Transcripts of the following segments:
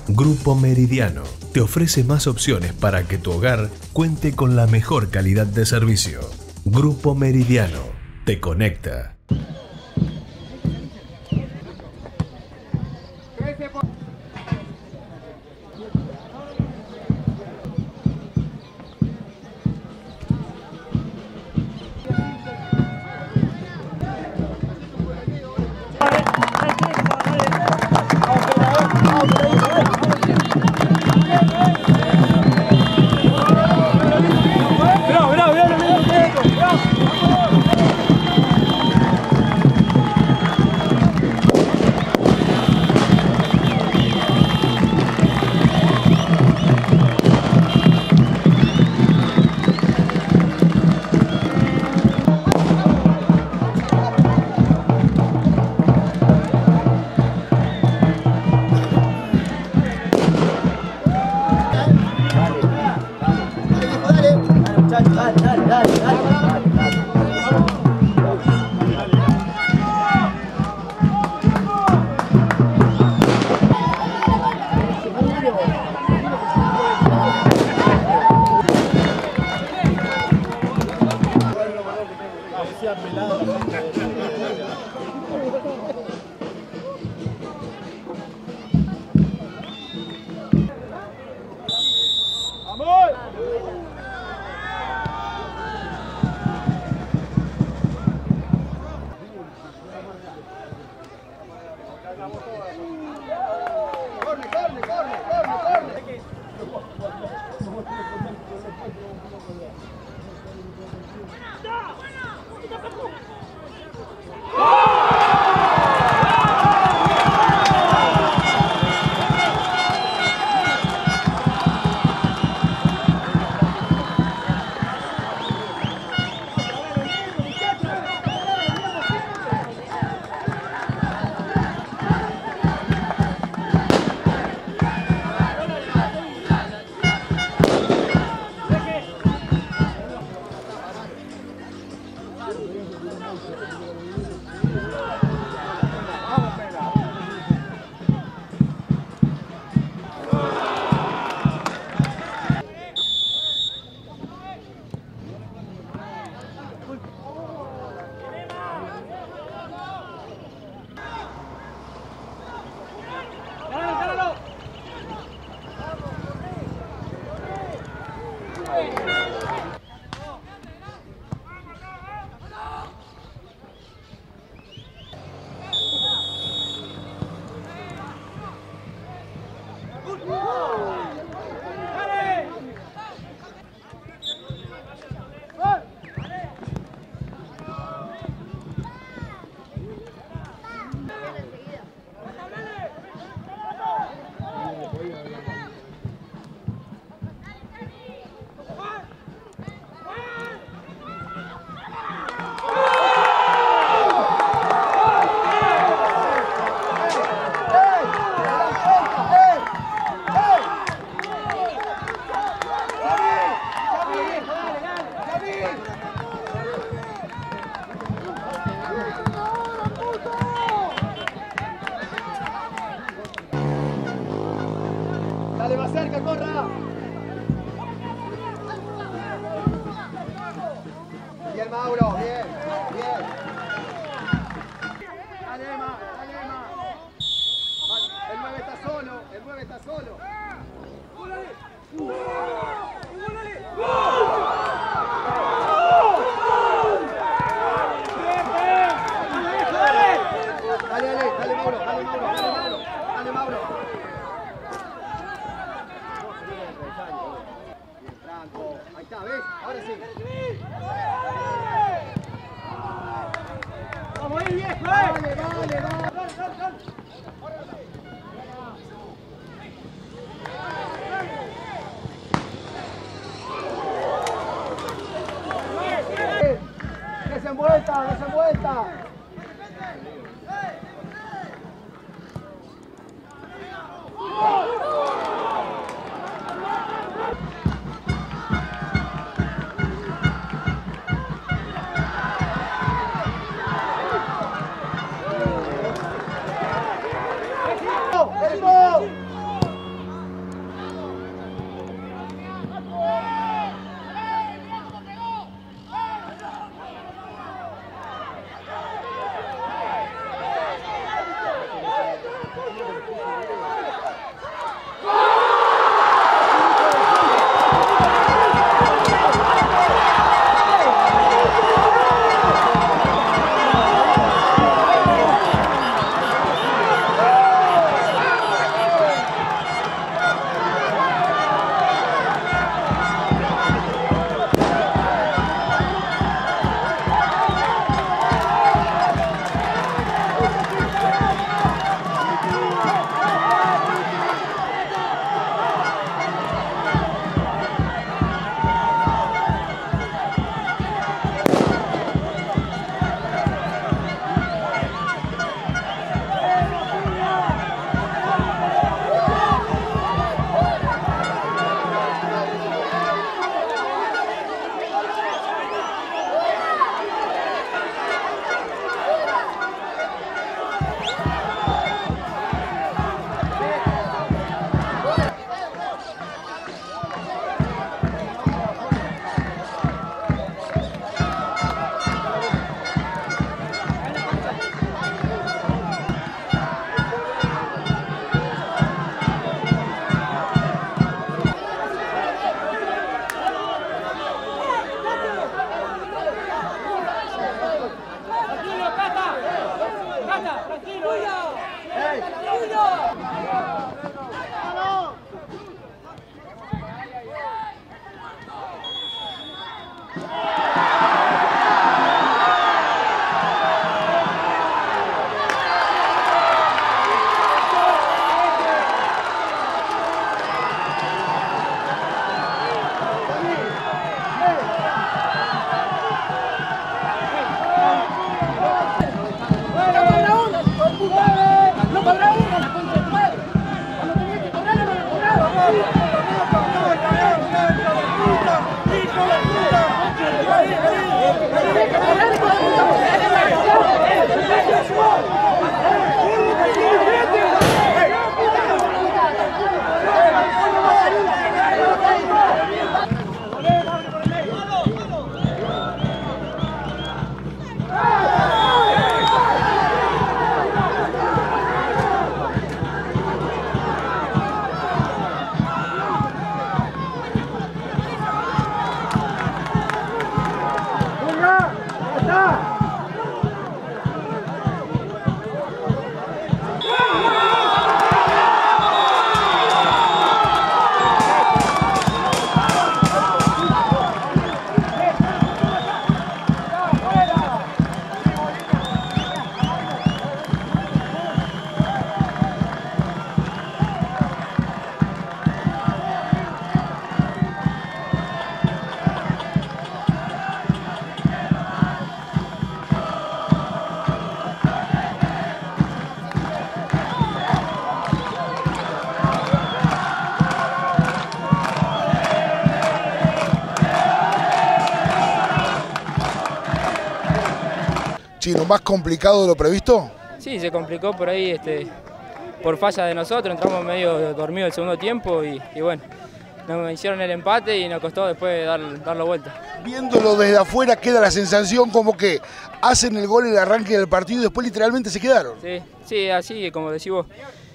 Grupo Meridiano te ofrece más opciones para que tu hogar cuente con la mejor calidad de servicio. Grupo Meridiano te conecta. Dale, más cerca, corra. Bien, Mauro, bien, bien. Dale, Emma, dale, Emma. El 9 está solo, el 9 está solo. Dale, dale, dale, Mauro, dale, Mauro, dale, Mauro, dale, Mauro. Bien, Franco. Ahí está, ¿ves? Ahora sí. Vamos ahí, viejo. Vale, vale, vale. Desenvuelta, desenvuelta. Chino, ¿más complicado de lo previsto? Sí, se complicó por ahí por falla de nosotros, entramos medio dormidos el segundo tiempo y bueno, nos hicieron el empate y nos costó después darlo vuelta. Viéndolo desde afuera queda la sensación como que hacen el gol en el arranque del partido y después literalmente se quedaron. Sí, así como decís vos.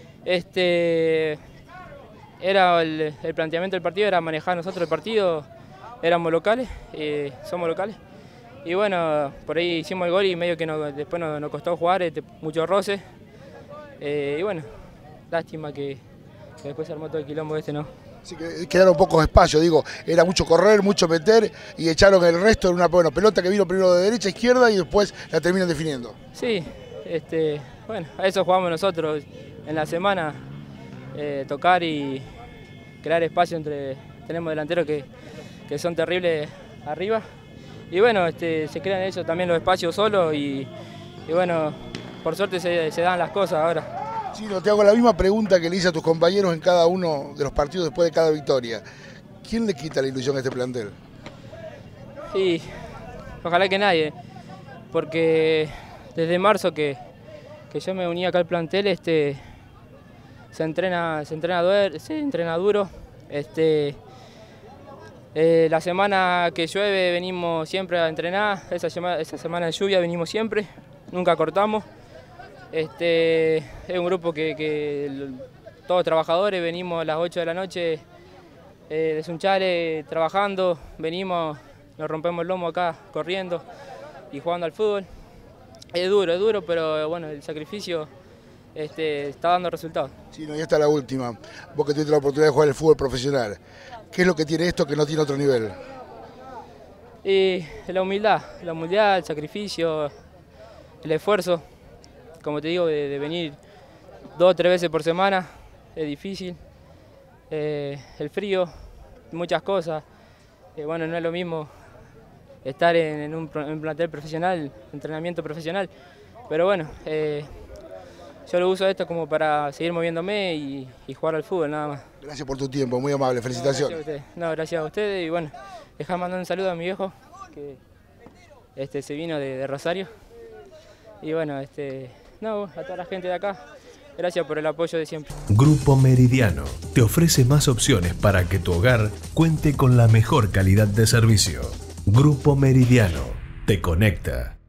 Era el planteamiento del partido era manejar nosotros el partido, éramos locales, somos locales. Y bueno, por ahí hicimos el gol y medio que después nos costó jugar, mucho roce. Y bueno, lástima que después se armó todo el quilombo ¿no? Así que quedaron pocos espacios, digo, era mucho correr, mucho meter y echaron el resto en una pelota que vino primero de derecha a izquierda y después la terminan definiendo. Sí, bueno, a eso jugamos nosotros en la semana, tocar y crear espacio tenemos delanteros que son terribles arriba. Y bueno, se crean ellos también los espacios solos y bueno, por suerte se dan las cosas ahora. Chino, te hago la misma pregunta que le hice a tus compañeros en cada uno de los partidos después de cada victoria. ¿Quién le quita la ilusión a este plantel? Sí, ojalá que nadie, porque desde marzo que yo me uní acá al plantel, se entrena duro. La semana que llueve venimos siempre a entrenar, esa semana de lluvia venimos siempre, nunca cortamos. Es un grupo que todos trabajadores, venimos a las 8 de la noche de Sunchales trabajando, venimos, nos rompemos el lomo acá corriendo y jugando al fútbol. Es duro, pero bueno, el sacrificio está dando resultados. Sí, no, y esta es la última. Vos que tuviste la oportunidad de jugar el fútbol profesional, ¿qué es lo que tiene esto que no tiene otro nivel? Y la humildad, el sacrificio, el esfuerzo. Como te digo, de venir 2 o 3 veces por semana es difícil. El frío, muchas cosas. Bueno, no es lo mismo estar en un plantel profesional, entrenamiento profesional. Pero bueno, yo lo uso esto como para seguir moviéndome y jugar al fútbol nada más. Gracias por tu tiempo, muy amable, felicitaciones. Gracias a ustedes y bueno, dejá mandar un saludo a mi viejo que se vino de Rosario. Y bueno, a toda la gente de acá, gracias por el apoyo de siempre. Grupo Meridiano te ofrece más opciones para que tu hogar cuente con la mejor calidad de servicio. Grupo Meridiano te conecta.